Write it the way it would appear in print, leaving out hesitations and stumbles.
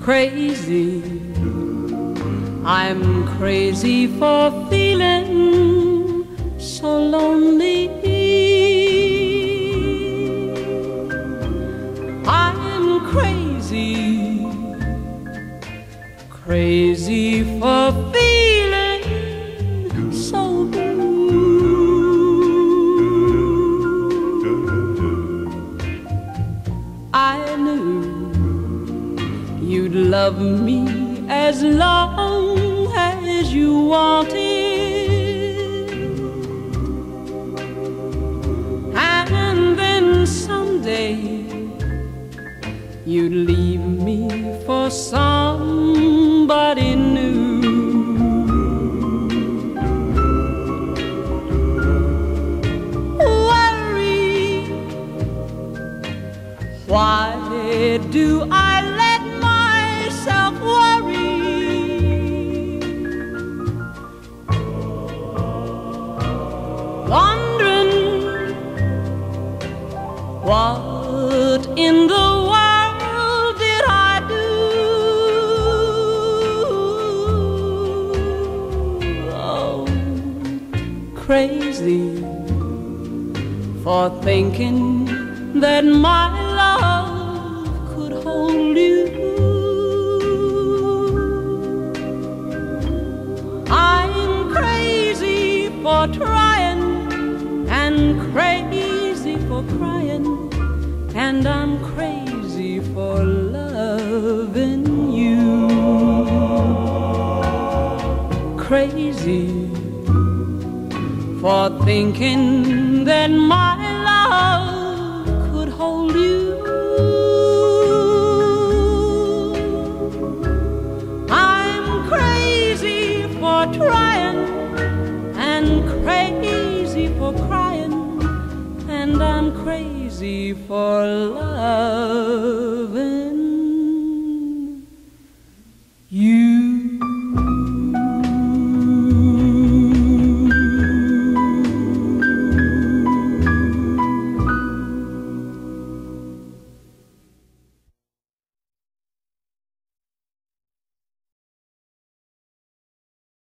crazy. I'm crazy for feeling so lonely. I'm crazy, crazy for feeling so blue. I knew you'd love me as long as you wanted, and then someday you'd leave me for somebody new. Worry, why do I let myself worry? Wondering what in the world did I do? Oh, crazy for thinking that my love could hold you. I'm crazy for trying and crazy for crying, and I'm crazy for loving you. Crazy for thinking that my love could hold you. I'm crazy for trying and crazy for crying, and I'm crazy for loving